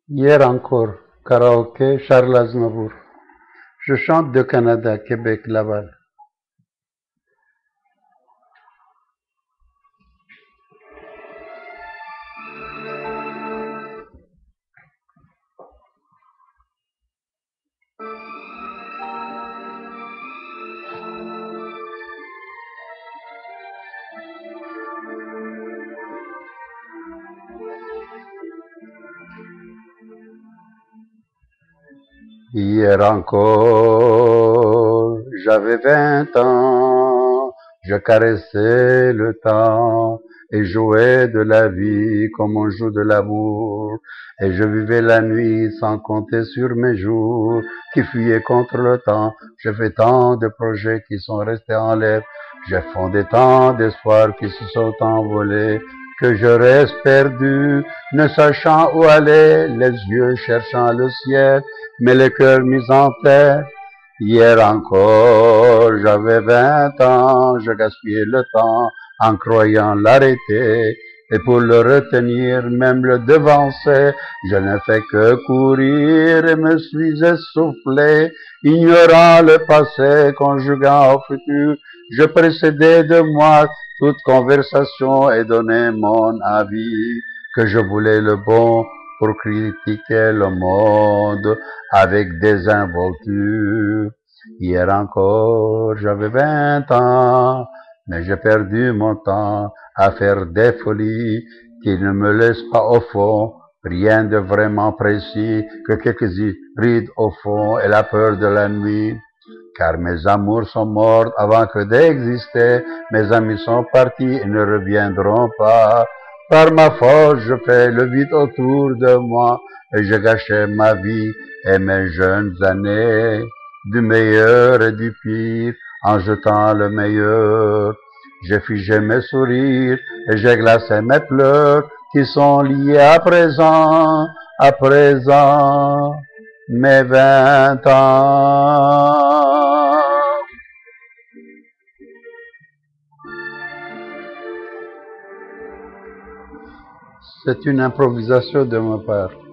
Hier encore, karaoké, Charles Aznavour. Je chante de Canada, Québec, Laval. Hier encore, j'avais 20 ans, je caressais le temps et jouais de la vie comme on joue de l'amour. Et je vivais la nuit sans compter sur mes jours qui fuyaient contre le temps. J'ai fait tant de projets qui sont restés en l'air. J'ai fondé tant d'espoirs qui se sont envolés que je reste perdu, ne sachant où aller, les yeux cherchant le ciel, mais le cœur mis en terre. Hier encore, j'avais 20 ans, je gaspillais le temps en croyant l'arrêter. Et pour le retenir, même le devancer, je n'ai fait que courir et me suis essoufflé, ignorant le passé, conjuguant au futur. Je précédais de moi toute conversation et donnais mon avis, que je voulais le bon pour critiquer le monde avec désinvolture. Hier encore, j'avais 20 ans, mais j'ai perdu mon temps à faire des folies qui ne me laissent pas au fond rien de vraiment précis que quelques rides au fond et la peur de la nuit. Car mes amours sont morts avant que d'exister, mes amis sont partis et ne reviendront pas. Par ma force, je fais le vide autour de moi et je gâchais ma vie et mes jeunes années, du meilleur et du pire, en jetant le meilleur. J'ai figé mes sourires et j'ai glacé mes pleurs qui sont liés à présent, mes 20 ans. C'est une improvisation de ma part.